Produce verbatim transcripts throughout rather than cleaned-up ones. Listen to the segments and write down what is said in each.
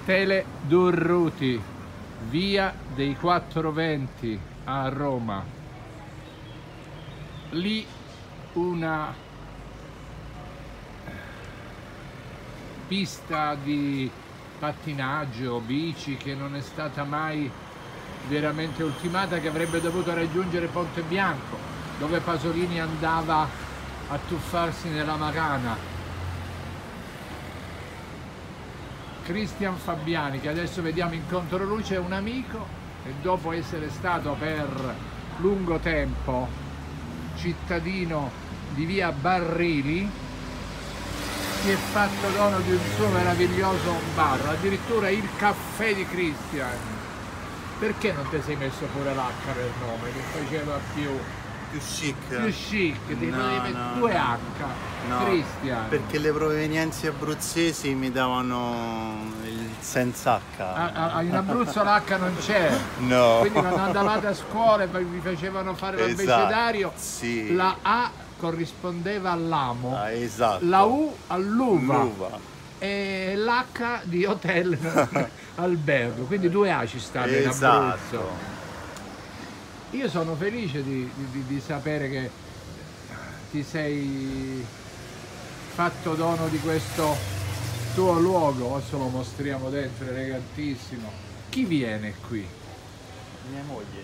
Tele Durruti, via dei quattro venti a Roma. Lì una pista di pattinaggio, bici, che non è stata mai veramente ultimata, che avrebbe dovuto raggiungere Ponte Bianco, dove Pasolini andava a tuffarsi nella Marana. Cristian Fabiani, che adesso vediamo in controluce, è un amico e dopo essere stato per lungo tempo cittadino di via Barrili si è fatto dono di un suo meraviglioso bar, addirittura il caffè di Cristian. Perché non ti sei messo pure l'H nel nome, che faceva più più chic? Più chic, ti no, potevi no, due no. H, no, Cristian. Perché le provenienze abruzzesi mi davano il senza H. Ah, ah, in Abruzzo l'H non c'è, no. Quindi quando andavate a scuola e vi facevano fare l'abbecedario, esatto, sì. La A corrispondeva all'amo, ah, esatto. la U all'uva e l'H di hotel albergo, quindi due A ci stanno esatto. in Abruzzo. Io sono felice di, di, di sapere che ti sei fatto dono di questo tuo luogo. Adesso lo mostriamo dentro, è elegantissimo. Chi viene qui? Mia moglie.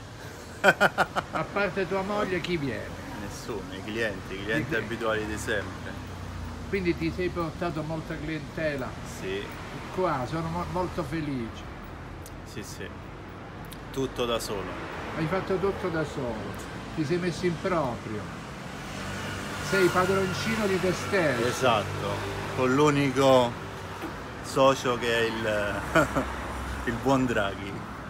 A parte tua moglie, chi viene? Nessuno, i clienti, i clienti abituali di sempre. Quindi ti sei portato molta clientela? Sì. Qua, sono mo molto felice. Sì, sì. Tutto da solo. Hai fatto tutto da solo, ti sei messo in proprio, sei padroncino di te stesso. Esatto, con l'unico socio che è il, il buon Draghi.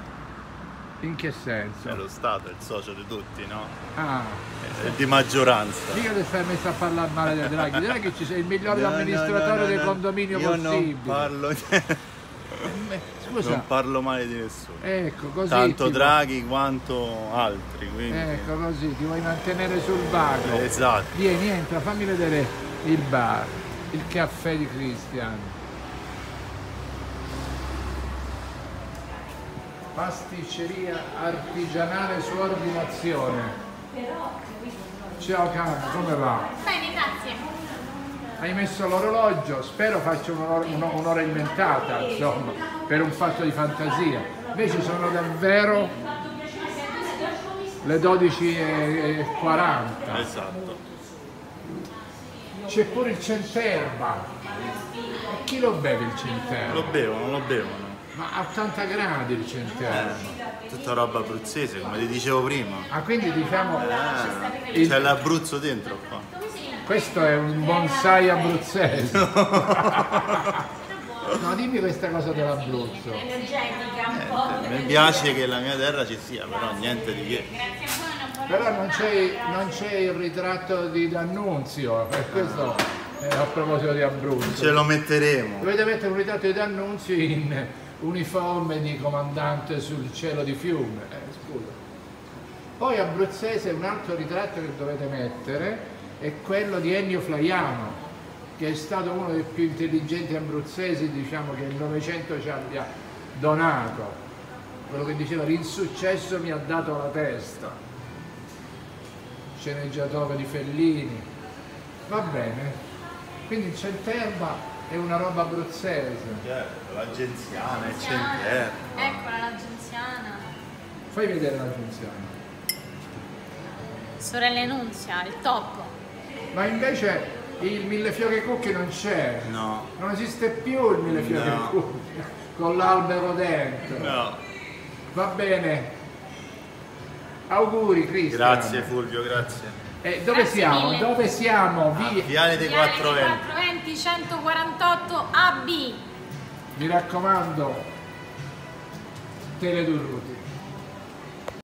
In che senso? È lo Stato, è il socio di tutti, no? Ah, è di maggioranza. mica ti stai messo a parlare male del Draghi, Draghi ci sei il migliore no, amministratore no, no, del no, condominio io possibile. Non parlo... Scusa. Non parlo male di nessuno. Ecco, così tanto ti... Draghi quanto altri. Quindi... Ecco, così ti vuoi mantenere sul vago. Esatto. Vieni, entra, fammi vedere il bar, il caffè di Cristian. Pasticceria artigianale su ordinazione. Ciao cara, come va? Bene, grazie. Hai messo l'orologio, spero faccia un'ora un inventata, insomma, per un fatto di fantasia. Invece sono davvero le dodici e quaranta. Esatto. C'è pure il centerba. E chi lo beve il centerba? Lo bevono, lo bevono. Ma a ottanta gradi il centerba. Eh, tutta roba abruzzese, come ti dicevo prima. Ah, quindi diciamo... Eh, il... c'è l'Abruzzo dentro qua. Questo è un bonsai abruzzese. No, dimmi questa cosa dell'Abruzzo. Energetica, un po'. Mi piace che la mia terra ci sia, però niente di che. Però non c'è il ritratto di D'Annunzio, per questo eh, a proposito di Abruzzo. Ce lo metteremo. Dovete mettere un ritratto di D'Annunzio in uniforme di comandante sul cielo di Fiume. Eh, scusa. Poi abruzzese, un altro ritratto che dovete mettere è quello di Ennio Flaiano, che è stato uno dei più intelligenti abruzzesi, diciamo, che il Novecento ci abbia donato. Quello che diceva l'insuccesso mi ha dato la testa. Sceneggiatore di Fellini. Va bene. Quindi il centerba è una roba abruzzese. Certo, l'agenziana, il centerba. Eccola l'agenziana. Fai vedere l'agenziana. Sorella Nunzia, il top. Ma invece il millefiori cucchi non c'è. No. Non esiste più il millefiori No. cucchi con l'albero dentro. No. Va bene. Auguri Cristian. Grazie Fulvio, grazie. Eh, dove Grazie siamo? mille. Dove siamo? Ah, Via. Viale dei Viale quattro dei venti. quattrocentoventi centoquarantotto A B. Mi raccomando, Tele Durruti.